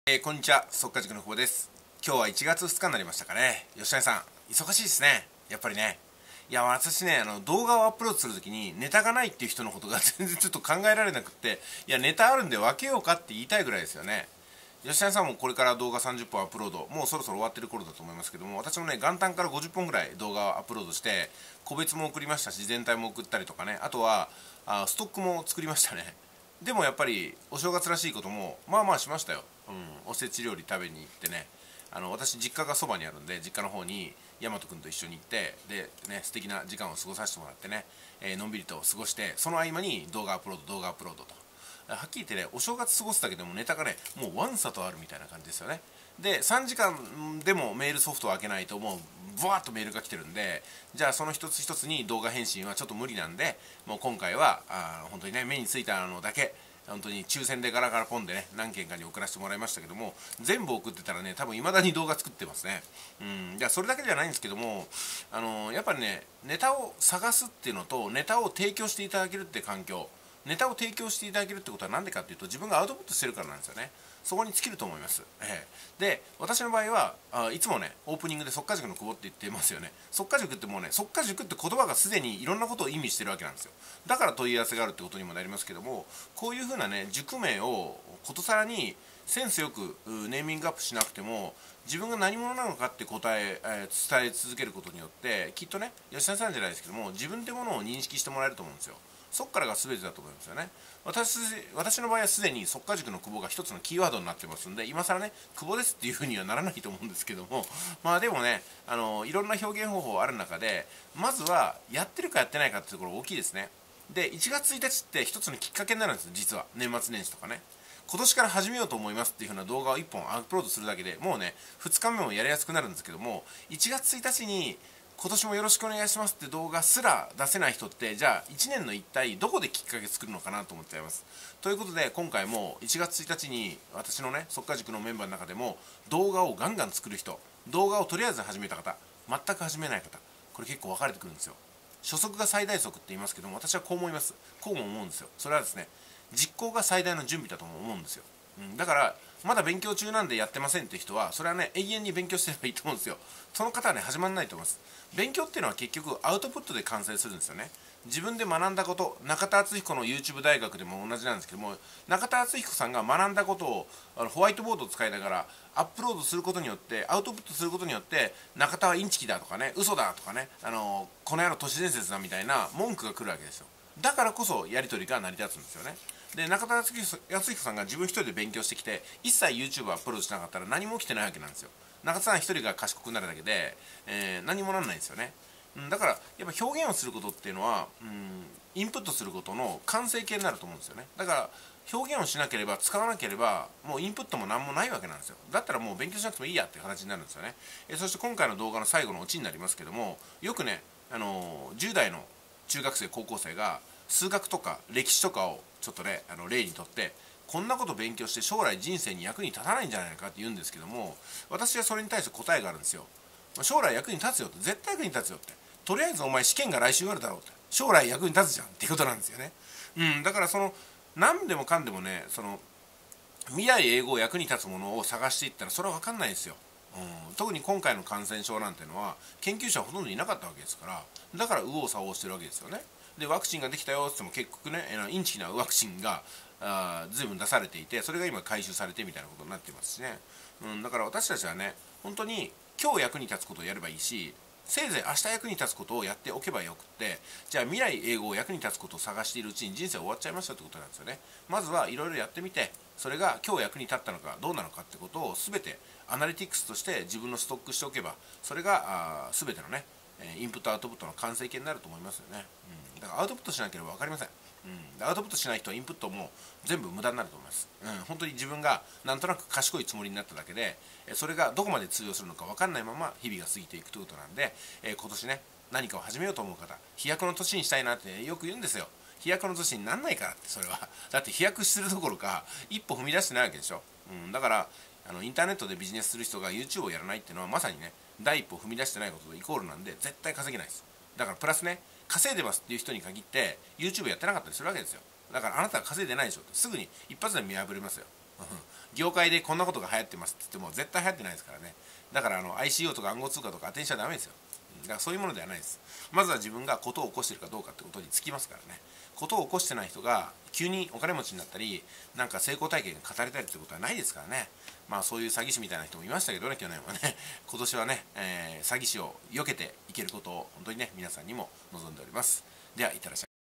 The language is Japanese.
こんにちは、速稼塾の久保です。今日は1月2日になりましたかね。吉谷さん、忙しいですね。やっぱりね。いや、私ね、動画をアップロードするときにネタがないっていう人のことが全然ちょっと考えられなくって、いや、ネタあるんで分けようかって言いたいぐらいですよね。吉谷さんもこれから動画30本アップロード、もうそろそろ終わってる頃だと思いますけども、私もね、元旦から50本ぐらい動画をアップロードして、個別も送りましたし、全体も送ったりとかね、あとはストックも作りましたね。でもやっぱりお正月らしいこともまあまあしましたよ。おせち料理食べに行ってね、私実家がそばにあるんで、実家の方に大和君と一緒に行って、でね、素敵な時間を過ごさせてもらってね、のんびりと過ごして、その合間に動画アップロードとはっきり言ってね、お正月過ごすだけでもネタがね、もうわんさとあるみたいな感じですよね。で3時間でもメールソフトを開けないともうブワーッとメールが来てるんで、じゃあその一つ一つに動画返信はちょっと無理なんで、もう今回は本当にね、目についたのだけ本当に抽選でガラガラポンでね、何件かに送らせてもらいましたけども、全部送ってたらね、多分いまだに動画作ってますね。じゃあそれだけじゃないんですけども、やっぱりね、ネタを探すっていうのとネタを提供していただけるっていう環境、ネタを提供していただけるってことは何でかっていうと、自分がアウトプットしてるからなんですよね。そこに尽きると思います。で、私の場合はいつもね、オープニングで速稼塾の久保って言ってますよね。速稼塾ってもうね、速稼塾って言葉がすでにいろんなことを意味してるわけなんですよ。だから問い合わせがあるってことにもなりますけども、こういうふうなね、塾名をことさらにセンスよくネーミングアップしなくても、自分が何者なのかって伝え続けることによって、きっとね、吉田さんじゃないですけども、自分ってものを認識してもらえると思うんですよ。そこからが全てだと思いますよね。私の場合はすでに速稼塾の久保が一つのキーワードになってますんで、今更ね、久保ですっていうふうにはならないと思うんですけども、まあでもね、いろんな表現方法ある中で、まずはやってるかやってないかっていうところ大きいですね。で、1月1日って一つのきっかけになるんですよ、実は。年末年始とかね。今年から始めようと思いますっていう風な動画を1本アップロードするだけでもうね、2日目もやりやすくなるんですけども、1月1日に今年もよろしくお願いしますって動画すら出せない人って、じゃあ1年の一体どこできっかけ作るのかなと思っちゃいます。ということで今回も1月1日に私のね、速稼塾のメンバーの中でも動画をガンガン作る人、動画をとりあえず始めた方、全く始めない方、これ結構分かれてくるんですよ。初速が最大速って言いますけども、私はこう思います。こうも思うんですよ。それはですね、実行が最大の準備だとも思うんですよ。だからまだ勉強中なんでやってませんって人は、それはね、永遠に勉強してればいいと思うんですよ。その方はね、始まらないと思います。勉強っていうのは結局アウトプットで完成するんですよね。自分で学んだこと、中田敦彦の YouTube 大学でも同じなんですけども、中田敦彦さんが学んだことをホワイトボードを使いながらアップロードすることによって、アウトプットすることによって、中田はインチキだとかね、嘘だとかね、この野郎都市伝説だみたいな文句が来るわけですよ。だからこそやり取りが成り立つんですよね。で、中田康彦さんが自分一人で勉強してきて、一切 YouTube をアップロードしなかったら何も起きてないわけなんですよ。中田さん一人が賢くなるだけで、何もなんないんですよね。だからやっぱ表現をすることっていうのは、インプットすることの完成形になると思うんですよね。だから表現をしなければ、使わなければ、もうインプットも何もないわけなんですよ。だったらもう勉強しなくてもいいやっていう形になるんですよね。そして今回の動画の最後のオチになりますけども、よくね、10代の中学生高校生が数学とか歴史とかをちょっとね、例にとって、こんなこと勉強して将来人生に役に立たないんじゃないかって言うんですけども、私はそれに対して答えがあるんですよ。将来役に立つよって、絶対役に立つよって、とりあえずお前試験が来週あるだろうって、将来役に立つじゃんっていうことなんですよね。だから何でもかんでもね、未来永劫役に立つものを探していったらそれは分かんないんですよ。特に今回の感染症なんてのは研究者はほとんどいなかったわけですから、だから右往左往してるわけですよね。でワクチンができたよって言っても結局ね、インチキなワクチンが随分出されていて、それが今回収されてみたいなことになってますしね。だから私たちはね、本当に今日役に立つことをやればいいし、せいぜい明日役に立つことをやっておけばよくって、じゃあ未来永劫役に立つことを探しているうちに人生終わっちゃいましたってことなんですよね。まずはいろいろやってみて、それが今日役に立ったのかどうなのかってことを全てアナリティクスとして自分のストックしておけば、それが全てのね、インプットアウトプットの完成形になると思いますよね。だからアウトプットしなければ分かりません。アウトプットしない人はインプットも全部無駄になると思います。本当に自分がなんとなく賢いつもりになっただけで、それがどこまで通用するのか分かんないまま日々が過ぎていくということなんで、今年ね、何かを始めようと思う方、飛躍の年にしたいなって、よく言うんですよ。飛躍の年になんないからって、それはだって飛躍してるどころか一歩踏み出してないわけでしょ。だからインターネットでビジネスする人が YouTube をやらないっていうのは、まさにね、第一歩踏み出してないこととイコールなんで、絶対稼げないです。だからプラスね、稼いでますっていう人に限って YouTube やってなかったりするわけですよ。だからあなたは稼いでないでしょって、すぐに一発で見破れますよ。 業界でこんなことが流行ってますって言っても絶対流行ってないですからね。だからICO とか暗号通貨とか当てにしちゃダメですよ。だからそういうものではないです。まずは自分がことを起こしているかどうかってことにつきますからね。ことを起こしてない人が急にお金持ちになったり、なんか成功体験が語れたりってことはないですからね。まあそういう詐欺師みたいな人もいましたけどね、去年はね。今年はね、詐欺師を避けていけることを本当にね、皆さんにも望んでおります。では、いってらっしゃい。